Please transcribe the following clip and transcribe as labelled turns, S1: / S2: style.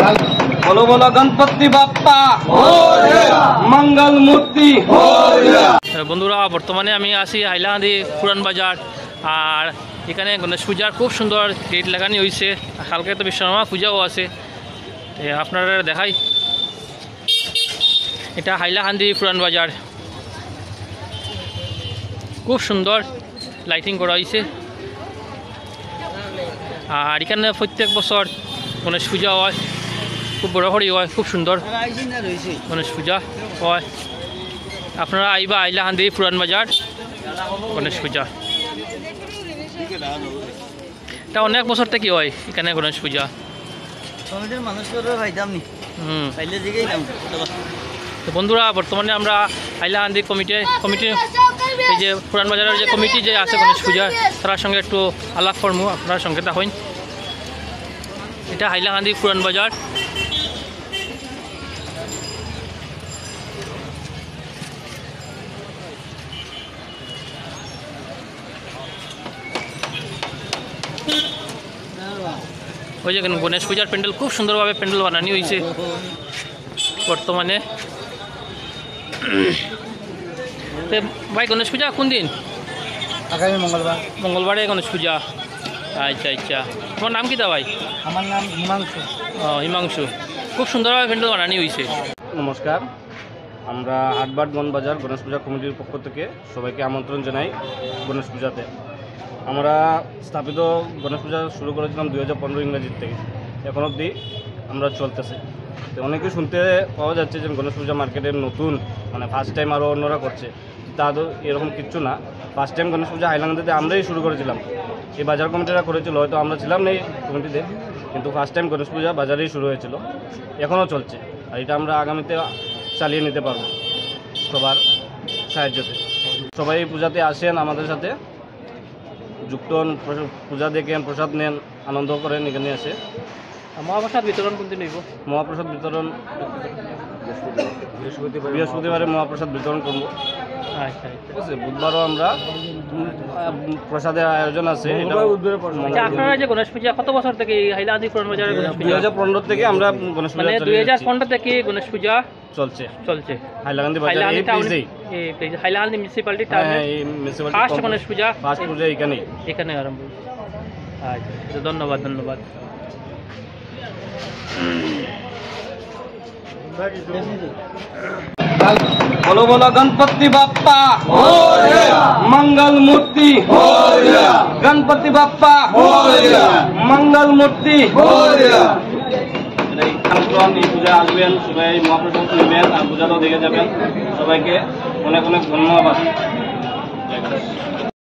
S1: बोलो बोलो गणपति बाप्पा मंगल मूर्ति। बंधुरा बर्तमाने आमी आছি হাইলাকান্দি পুরান বাজার আর এখানে গণেশ পূজার খুব সুন্দর গেট লাগানি হয়েছে। কালকে তো বিশ্বকর্মা পূজাও আছে, আপনারা দেখাই। এটা হাইলাকান্দি পুরান বাজার, খুব সুন্দর লাইটিং করা হয়েছে। আর এখানে প্রত্যেক বছর গণেশ পূজা হয়, খুব বড় করে হয়, খুব সুন্দর গণেশ পূজা হয়। আপনারা আইবা হাইলাকান্দি পুরান বাজার গণেশ পূজা। এটা অনেক বছর থেকে হয় এখানে গণেশ পূজা। তো বন্ধুরা বর্তমানে আমরা হাইলাকান্দি কমিটি এই যে পুরান বাজারের যে কমিটি যে আছে গণেশ পূজা, তার সঙ্গে একটু আলাপ করবো, আপনার সঙ্গে তা হইন। এটা হাইলাকান্দি পুরান বাজার। ওই যে গণেশ পূজার প্যান্ডেল খুব সুন্দরভাবে প্যান্ডেল বানানো হয়েছে বর্তমানে। ভাই গণেশ পূজা কোন দিন?
S2: আগামী মঙ্গলবার।
S1: মঙ্গলবারে গণেশ পূজা। আচ্ছা আচ্ছা, তোমার নাম কি দা ভাই?
S2: আমার নাম হিমাংশু।
S1: হিমাংশু, খুব সুন্দরভাবে প্যান্ডেল বানানো হয়েছে।
S3: নমস্কার, আমরা হাটবাট বনবাজার গণেশ পূজা কমিটির পক্ষ থেকে সবাইকে আমন্ত্রণ জানাই গণেশ পূজাতে। আমরা স্থাপিত গণেশ পূজা শুরু করেছিলাম 2015 ইংরেজির থেকে, এখন অবধি আমরা চলতেছে। তো অনেকে শুনতে পাওয়া যাচ্ছে যে গণেশ পূজা মার্কেটের নতুন, মানে ফার্স্ট টাইম আরও অন্যরা করছে। তা তো এরকম কিচ্ছু না। ফার্স্ট টাইম গণেশ পূজা হাইলাকান্দিতে আমরাই শুরু করেছিলাম, এই বাজার কমিটিরা করেছিল, হয়তো আমরা ছিলাম না এই কমিটিতে, কিন্তু ফার্স্ট টাইম গণেশ পূজা বাজারেই শুরু হয়েছিল, এখনও চলছে। আর এটা আমরা আগামীতে চালিয়ে নিতে পারবো সবার সাহায্যতে। সবাই পূজাতে আসেন আমাদের সাথে, যুক্ত হন, পূজা দেখেন, প্রসাদ নেন, আনন্দ করেন। এখানে আসে
S1: মহাপ্রসাদ বিতরণ কোন দিন হইব?
S3: মহাপ্রসাদ বিতরণ বৃহস্পতিবারে মহাপ্রসাদ বিতরণ করবো।
S1: আচ্ছা
S3: ঠিক আছে, বুধবারও আমরা প্রসাদের আয়োজন আছে।
S1: আপনারা যে গণেশ পূজা কত বছর থেকে হাইলাকান্দি পুরান বাজারে গণেশ পূজা?
S3: 2015 থেকে আমরা গণেশ পূজা,
S1: 2015 থেকে গণেশ পূজা চলছে
S3: হাইলাকান্দি বাজারে।
S1: হাইলাকান্দি মিউনিসিপালিটি টাউনে ফার্স্ট গণেশ পূজা,
S3: ফার্স্ট পূজা
S1: এখানে আরম্ভ। আচ্ছা, ধন্যবাদ ধন্যবাদ। बोलो बोलो गणपति बाप्पा मंगल मूर्ति। गणपति बाप्पा मंगल मूर्ति।
S3: পূজা আসবেন, সবাই মহাপ্রসাদ নেবেন আর পূজাটাও দেখে যাবেন। সবাইকে অনেক অনেক ধন্যবাদ।